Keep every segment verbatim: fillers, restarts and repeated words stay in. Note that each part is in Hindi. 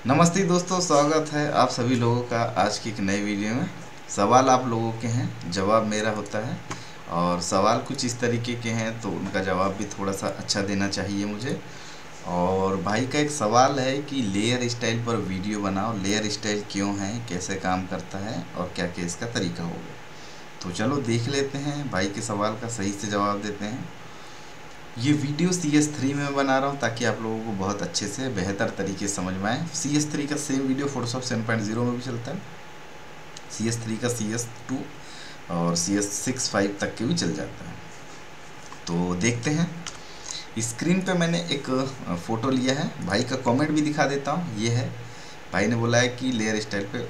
नमस्ते दोस्तों, स्वागत है आप सभी लोगों का आज की एक नई वीडियो में। सवाल आप लोगों के हैं, जवाब मेरा होता है। और सवाल कुछ इस तरीके के हैं तो उनका जवाब भी थोड़ा सा अच्छा देना चाहिए मुझे। और भाई का एक सवाल है कि लेयर स्टाइल पर वीडियो बनाओ, लेयर स्टाइल क्यों है, कैसे काम करता है और क्या क्या इसका तरीका होगा। तो चलो देख लेते हैं, भाई के सवाल का सही से जवाब देते हैं। ये वीडियो सी एस थ्री में बना रहा हूँ ताकि आप लोगों को बहुत अच्छे से बेहतर तरीके से समझ में आए। सी एस थ्री का same video Photoshop seven point zero में भी चलता है, सी एस थ्री का सी एस टू और सी एस सिक्स फाइव तक के भी चल जाता है। तो देखते हैं। स्क्रीन पे मैंने एक फ़ोटो लिया है, भाई का कमेंट भी दिखा देता हूँ। ये है, भाई ने बोला है कि लेयर स्टाइल पे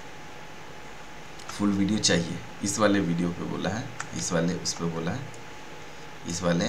फुल वीडियो चाहिए। इस वाले वीडियो पे बोला है, इस वाले उस पर बोला है, इस वाले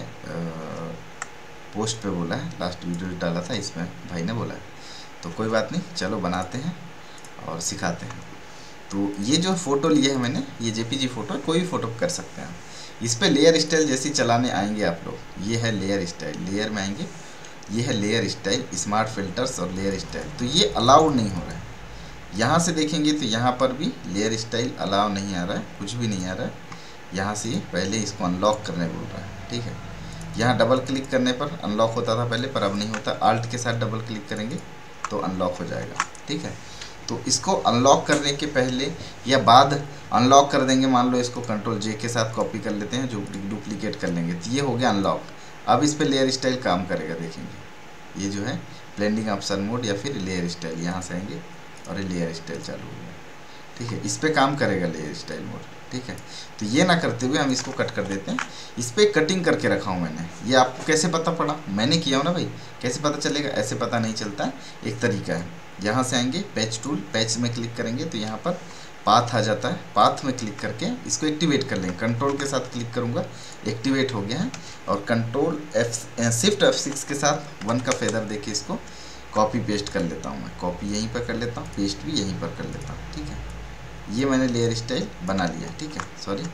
पोस्ट पे बोला है, लास्ट वीडियो डाला था इसमें भाई ने बोला है। तो कोई बात नहीं, चलो बनाते हैं और सिखाते हैं। तो ये जो फ़ोटो लिया है मैंने, ये जेपीजी फ़ोटो है, कोई भी फ़ोटो कर सकते हैं। इस पर लेयर स्टाइल जैसे चलाने आएंगे आप लोग। ये है लेयर स्टाइल, लेयर में आएंगे, ये है लेयर स्टाइल, स्मार्ट फिल्टर्स और लेयर स्टाइल। तो ये अलाउड नहीं हो रहा है। यहाँ से देखेंगे तो यहाँ पर भी लेयर स्टाइल अलाउ नहीं आ रहा है, कुछ भी नहीं आ रहा है। यहाँ से पहले इसको अनलॉक करने बोल रहा है, ठीक है। यहाँ डबल क्लिक करने पर अनलॉक होता था पहले, पर अब नहीं होता। आल्ट के साथ डबल क्लिक करेंगे तो अनलॉक हो जाएगा, ठीक है। तो इसको अनलॉक करने के पहले या बाद अनलॉक कर देंगे। मान लो इसको कंट्रोल जे के साथ कॉपी कर लेते हैं, जो डुप्लीकेट कर लेंगे, तो ये हो गया अनलॉक। अब इस पर लेयर स्टाइल काम करेगा, देखेंगे। ये जो है ब्लेंडिंग ऑप्शन मोड या फिर लेयर स्टाइल, यहाँ से आएंगे और ये लेयर स्टाइल चालू हो गया, ठीक है। इस पर काम करेगा लेयर स्टाइल मोड, ठीक है। तो ये ना करते हुए हम इसको कट कर देते हैं। इस पर कटिंग करके रखा हूँ मैंने। ये आपको कैसे पता पड़ा? मैंने किया हूँ ना भाई, कैसे पता चलेगा? ऐसे पता नहीं चलता है, एक तरीका है। यहाँ से आएंगे पैच टूल, पैच में क्लिक करेंगे तो यहाँ पर पाथ आ जाता है। पाथ में क्लिक करके इसको एक्टिवेट कर लेंगे। कंट्रोल के साथ क्लिक करूँगा, एक्टिवेट हो गया है। और control F shift F six के साथ वन का फेदर देके इसको कॉपी पेस्ट कर लेता हूँ मैं। कॉपी यहीं पर कर लेता हूँ, पेस्ट भी यहीं पर कर लेता हूँ, ठीक है। ये मैंने लेयर स्टाइल बना लिया, ठीक है। सॉरी,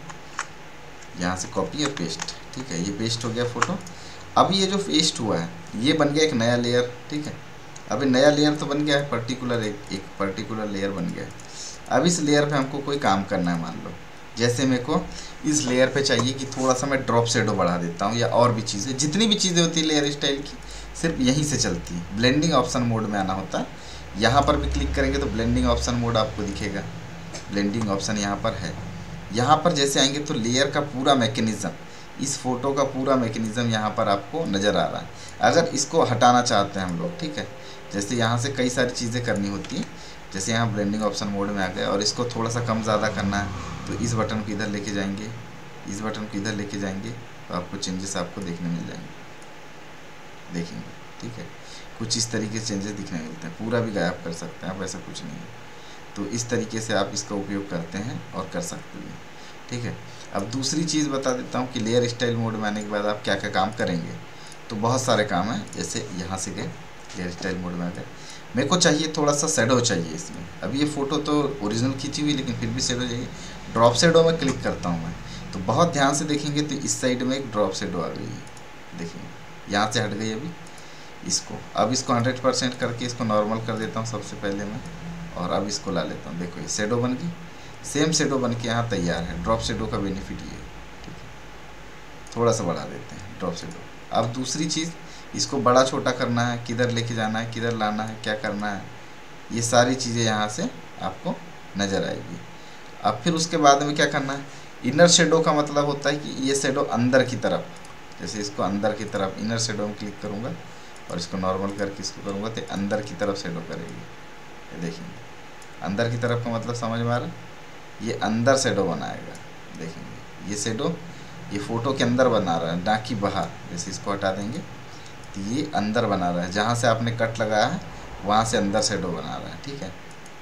यहाँ से कॉपी और पेस्ट, ठीक है। ये पेस्ट हो गया फ़ोटो। अब ये जो पेस्ट हुआ है ये बन गया एक नया लेयर, ठीक है। अब ये नया लेयर तो बन गया है, पर्टिकुलर एक एक पर्टिकुलर लेयर बन गया है। अब इस लेयर पे हमको कोई काम करना है। मान लो जैसे मेरे को इस लेयर पे चाहिए कि थोड़ा सा मैं ड्रॉप शेडो बढ़ा देता हूँ, या और भी चीज़ें, जितनी भी चीज़ें होती है लेयर स्टाइल की सिर्फ यहीं से चलती है। ब्लेंडिंग ऑप्शन मोड में आना होता है। यहाँ पर भी क्लिक करेंगे तो ब्लेंडिंग ऑप्शन मोड आपको दिखेगा। ब्लेंडिंग ऑप्शन यहाँ पर है। यहाँ पर जैसे आएंगे तो लेयर का पूरा मैकेनिज़्म, इस फोटो का पूरा मैकेनिज़्म यहाँ पर आपको नज़र आ रहा है। अगर इसको हटाना चाहते हैं हम लोग, ठीक है, जैसे यहाँ से कई सारी चीज़ें करनी होती हैं। जैसे यहाँ ब्लेंडिंग ऑप्शन मोड में आ गए और इसको थोड़ा सा कम ज़्यादा करना है तो इस बटन को इधर लेके जाएंगे, इस बटन को इधर लेके जाएंगे तो आपको चेंजेस आपको देखने मिल जाएंगे, देखेंगे, ठीक है। कुछ इस तरीके से चेंजेस दिखने मिलते हैं। पूरा भी गायब कर सकते हैं आप, ऐसा कुछ नहीं है। तो इस तरीके से आप इसका उपयोग करते हैं और कर सकते हैं, ठीक है। अब दूसरी चीज़ बता देता हूँ कि लेयर स्टाइल मोड में आने के बाद आप क्या क्या काम करेंगे। तो बहुत सारे काम हैं। जैसे यहाँ से गए, लेयर स्टाइल मोड में आ गए, मेरे को चाहिए थोड़ा सा शेडो चाहिए इसमें। अब ये फ़ोटो तो ओरिजिनल खींची हुई, लेकिन फिर भी शेडो चाहिए। ड्रॉप शेडो में क्लिक करता हूँ मैं, तो बहुत ध्यान से देखेंगे तो इस साइड में एक ड्रॉप शेडो आ गई है, देखिए यहाँ से हट गई अभी इसको। अब इसको हंड्रेड परसेंट करके इसको नॉर्मल कर देता हूँ सबसे पहले मैं, और अब इसको ला लेता हूँ। देखो ये शेडो बन गई, सेम शेडो बन के यहाँ तैयार है। ड्रॉप शेडो का बेनिफिट ये है, ठीक है। थोड़ा सा बढ़ा देते हैं ड्रॉप शेडो। अब दूसरी चीज़, इसको बड़ा छोटा करना है, किधर लेके जाना है, किधर लाना है, क्या करना है, ये सारी चीज़ें यहाँ से आपको नज़र आएगी। अब फिर उसके बाद में क्या करना है, इनर शेडो का मतलब होता है कि ये शेडो अंदर की तरफ, जैसे इसको अंदर की तरफ इनर शेडो में क्लिक करूँगा और इसको नॉर्मल करके इसको करूँगा तो अंदर की तरफ शेडो करेगी। ये देखेंगे अंदर की तरफ का मतलब समझ में आ रहा है, ये अंदर शेडो बनाएगा। देखेंगे ये शेडो ये फ़ोटो के अंदर बना रहा है, ना कि बाहर। जैसे इसको हटा देंगे तो ये अंदर बना रहा है, जहाँ से आपने कट लगाया है वहाँ से अंदर शेडो बना रहा है, ठीक है।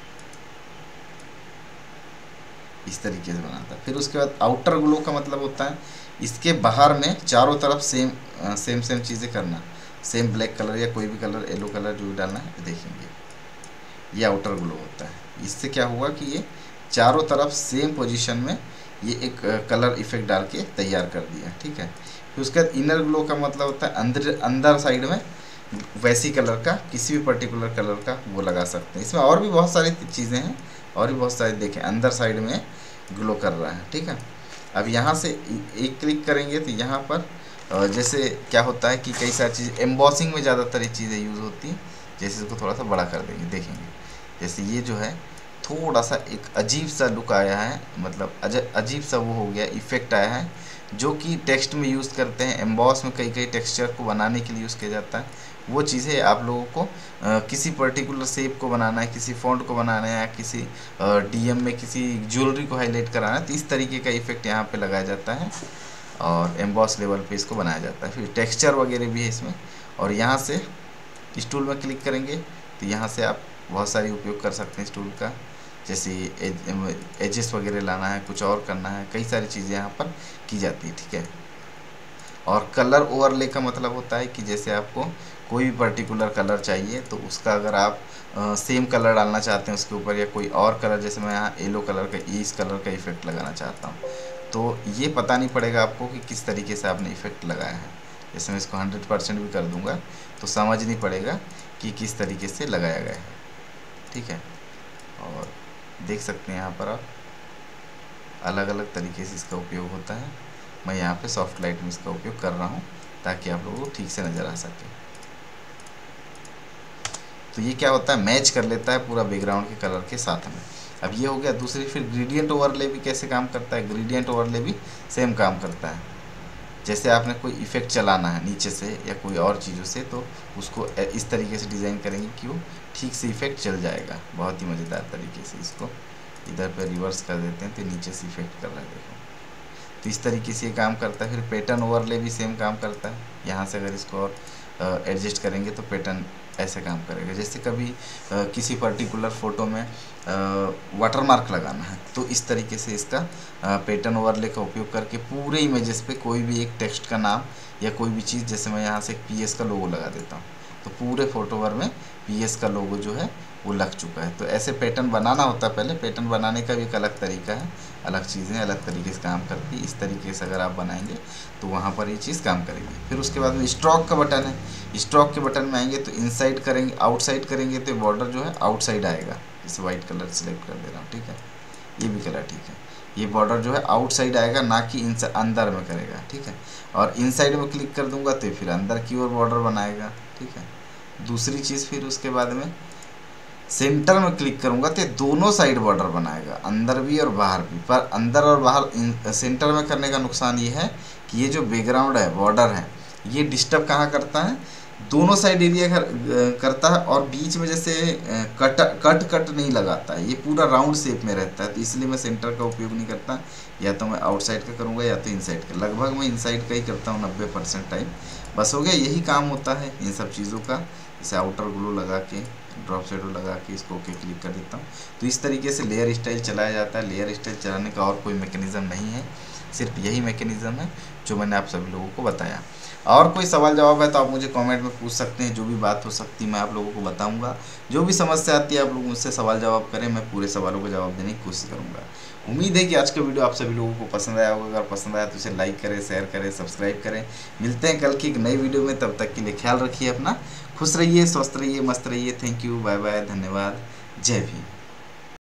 इस तरीके से बनाता है। फिर उसके बाद आउटर ग्लो का मतलब होता है इसके बाहर में चारों तरफ सेम सेम सेम चीज़ें करना, सेम ब्लैक कलर या कोई भी कलर, येलो कलर जो भी डालना है। देखेंगे ये आउटर ग्लो होता है। इससे क्या हुआ कि ये चारों तरफ सेम पोजीशन में ये एक कलर इफेक्ट डाल के तैयार कर दिया, ठीक है। फिर उसके बाद इनर ग्लो का मतलब होता है अंदर अंदर साइड में वैसी कलर का, किसी भी पर्टिकुलर कलर का वो लगा सकते हैं। इसमें और भी बहुत सारी चीज़ें हैं, और भी बहुत सारी, देखें अंदर साइड में ग्लो कर रहा है, ठीक है। अब यहाँ से एक क्लिक करेंगे तो यहाँ पर जैसे क्या होता है कि कई सारी चीज़ एम्बॉसिंग में ज़्यादातर ये चीज़ें यूज़ होती हैं। जैसे इसको थोड़ा सा बड़ा कर देंगे, देखेंगे जैसे ये जो है थोड़ा सा एक अजीब सा लुक आया है, मतलब अजीब सा वो हो गया, इफेक्ट आया है, जो कि टेक्स्ट में यूज़ करते हैं। एम्बॉस में कई कई टेक्सचर को बनाने के लिए यूज़ किया जाता है। वो चीज़ें आप लोगों को आ, किसी पर्टिकुलर शेप को बनाना है, किसी फॉन्ट को बनाना है, किसी डीएम में किसी ज्वेलरी को हाईलाइट कराना है, तो इस तरीके का इफेक्ट यहाँ पे लगाया जाता है और एम्बॉस लेवल पे इसको बनाया जाता है। फिर टेक्सचर वगैरह भी है इसमें। और यहाँ से इस टूल में क्लिक करेंगे तो यहाँ से आप बहुत सारी उपयोग कर सकते हैं इस टूल का, जैसे एजेस वगैरह लाना है, कुछ और करना है, कई सारी चीज़ें यहाँ पर की जाती है, ठीक है। और कलर ओवरले का मतलब होता है कि जैसे आपको कोई भी पर्टिकुलर कलर चाहिए तो उसका अगर आप आ, सेम कलर डालना चाहते हैं उसके ऊपर, या कोई और कलर, जैसे मैं यहाँ येलो कलर का इस कलर का इफेक्ट लगाना चाहता हूँ, तो ये पता नहीं पड़ेगा आपको कि किस तरीके से आपने इफेक्ट लगाया है। जैसे मैं इसको हंड्रेड परसेंट भी कर दूंगा तो समझ नहीं पड़ेगा कि किस तरीके से लगाया गया है, ठीक है। और देख सकते हैं यहाँ पर आप अलग अलग तरीके से इसका उपयोग होता है। मैं यहाँ पे सॉफ्ट लाइट में इसका उपयोग कर रहा हूँ ताकि आप लोगों को ठीक से नज़र आ सके। तो ये क्या होता है, मैच कर लेता है पूरा बैकग्राउंड के कलर के साथ में। अब ये हो गया। दूसरी फिर ग्रेडियंट ओवरले भी कैसे काम करता है, ग्रेडियंट ओवरले भी सेम काम करता है। जैसे आपने कोई इफेक्ट चलाना है नीचे से या कोई और चीज़ों से, तो उसको इस तरीके से डिज़ाइन करेंगे कि वो ठीक से इफेक्ट चल जाएगा, बहुत ही मज़ेदार तरीके से। इसको इधर पे रिवर्स कर देते हैं तो नीचे से इफेक्ट कर रहा है, देखो। तो इस तरीके से ये काम करता है। फिर पैटर्न ओवरले भी सेम काम करता है। यहाँ से अगर इसको और एडजस्ट करेंगे तो पैटर्न ऐसे काम करेगा। जैसे कभी आ, किसी पर्टिकुलर फ़ोटो में वाटरमार्क लगाना है तो इस तरीके से इसका पैटर्न ओवरले का उपयोग करके पूरे इमेजेस पे कोई भी एक टेक्स्ट का नाम या कोई भी चीज़, जैसे मैं यहाँ से एक पीएस का लोगो लगा देता हूँ तो पूरे फोटो भर में पीएस का लोगो जो है वो लग चुका है। तो ऐसे पैटर्न बनाना होता है। पहले पैटर्न बनाने का भी एक अलग तरीका है, अलग चीज़ें अलग तरीके से काम करती है। इस तरीके से अगर आप बनाएंगे तो वहाँ पर ये चीज़ काम करेगी। फिर उसके बाद में स्ट्रोक का बटन है। स्ट्रोक के बटन में आएंगे तो इनसाइड करेंगे, आउटसाइड करेंगे तो बॉर्डर जो है आउटसाइड आएगा। इसे वाइट कलर सेलेक्ट कर दे रहा हूँ, ठीक है। ये भी कलर ठीक है। ये बॉर्डर जो है आउटसाइड आएगा, ना कि इन अंदर में करेगा, ठीक है। और इनसाइड में क्लिक कर दूंगा तो फिर अंदर की ओर बॉर्डर बनाएगा, ठीक है। दूसरी चीज़ फिर उसके बाद में सेंटर में क्लिक करूंगा तो दोनों साइड बॉर्डर बनाएगा, अंदर भी और बाहर भी। पर अंदर और बाहर सेंटर में करने का नुकसान ये है कि ये जो बैकग्राउंड है, बॉर्डर है, ये डिस्टर्ब कहाँ करता है, दोनों साइड एरिया कर, करता है और बीच में जैसे कट कट कट नहीं लगाता है। ये पूरा राउंड शेप में रहता है, तो इसलिए मैं सेंटर का उपयोग नहीं करता। या तो मैं आउटसाइड का करूँगा या तो इनसाइड का। लगभग मैं इनसाइड का ही करता हूँ नब्बे परसेंट टाइम। बस हो गया, यही काम होता है इन सब चीज़ों का। जैसे आउटर ग्लो लगा के, ड्रॉप शेडो लगा के इसको ओके क्लिक कर देता हूँ। तो इस तरीके से लेयर स्टाइल चलाया जाता है। लेयर स्टाइल चलाने का और कोई मैकेनिज़्म नहीं है, सिर्फ यही मैकेनिज़्म है जो मैंने आप सभी लोगों को बताया। और कोई सवाल जवाब है तो आप मुझे कमेंट में पूछ सकते हैं। जो भी बात हो सकती है मैं आप लोगों को बताऊंगा। जो भी समस्या आती है आप लोग मुझसे सवाल जवाब करें, मैं पूरे सवालों का जवाब देने की कोशिश करूंगा। उम्मीद है कि आज का वीडियो आप सभी लोगों को पसंद आया होगा। अगर पसंद आया तो इसे लाइक करें, शेयर करें, सब्सक्राइब करें। मिलते हैं कल की एक नई वीडियो में, तब तक के लिए ख्याल रखिए अपना। खुश रहिए, स्वस्थ रहिए, मस्त रहिए। थैंक यू, बाय बाय, धन्यवाद, जय भीम।